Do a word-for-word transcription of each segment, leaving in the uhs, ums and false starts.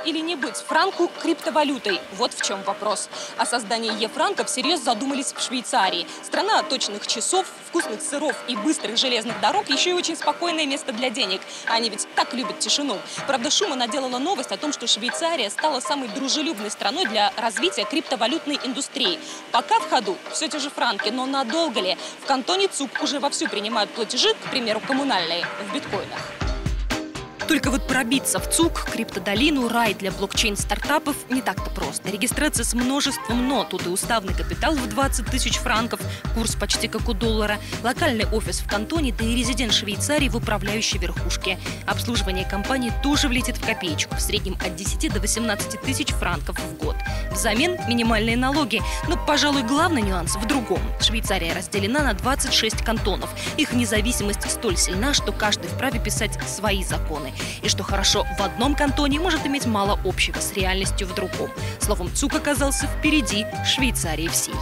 или не быть франку криптовалютой? Вот в чем вопрос. О создании е-франка всерьез задумались в Швейцарии. Страна точных часов, вкусных сыров и быстрых железных дорог, еще и очень спокойное место для денег. Они ведь так любят тишину. Правда, шума наделала новость о том, что Швейцария стала самой дружелюбной страной для развития криптовалютной индустрии. Пока в ходу все те же франки, но надолго ли? В кантоне ЦУК уже вовсю принимают платежи, к примеру, коммунальные, в биткоинах. Только вот пробиться в ЦУК, криптодолину, рай для блокчейн-стартапов не так-то просто. Регистрация с множеством «но». Тут и уставный капитал в двадцать тысяч франков, курс почти как у доллара, локальный офис в кантоне, да и резидент Швейцарии в управляющей верхушке. Обслуживание компании тоже влетит в копеечку, в среднем от десяти до восемнадцати тысяч франков в год. Взамен минимальные налоги. Но, пожалуй, главный нюанс в другом. Швейцария разделена на двадцать шесть кантонов. Их независимость столь сильна, что каждый вправе писать свои законы. И что хорошо в одном кантоне, может иметь мало общего с реальностью в другом. Словом, ЦУК оказался впереди Швейцарии всей.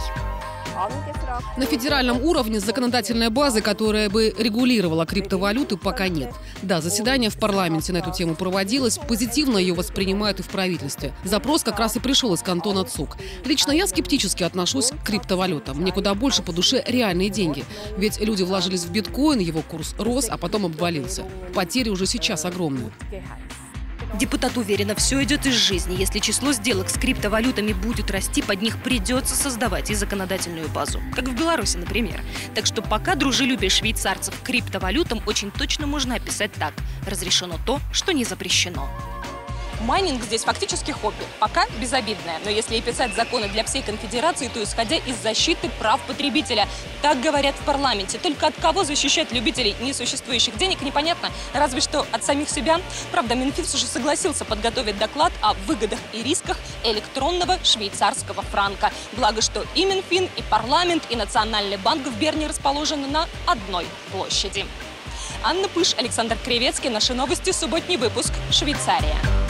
На федеральном уровне законодательной базы, которая бы регулировала криптовалюты, пока нет. Да, заседание в парламенте на эту тему проводилось, позитивно ее воспринимают и в правительстве. Запрос как раз и пришел из кантона ЦУК. Лично я скептически отношусь к криптовалютам. Мне куда больше по душе реальные деньги. Ведь люди вложились в биткоин, его курс рос, а потом обвалился. Потери уже сейчас огромные. Депутат уверена, все идет из жизни. Если число сделок с криптовалютами будет расти, под них придется создавать и законодательную базу. Как в Беларуси, например. Так что пока дружелюбие швейцарцев к криптовалютам очень точно можно описать так. Разрешено то, что не запрещено. Майнинг здесь фактически хобби, пока безобидное. Но если и писать законы для всей конфедерации, то исходя из защиты прав потребителя. Так говорят в парламенте. Только от кого защищать любителей несуществующих денег, непонятно. Разве что от самих себя. Правда, Минфин уже согласился подготовить доклад о выгодах и рисках электронного швейцарского франка. Благо, что и Минфин, и парламент, и Национальный банк в Берне расположены на одной площади. Анна Пыш, Александр Кривецкий. Наши новости. Субботний выпуск. Швейцария.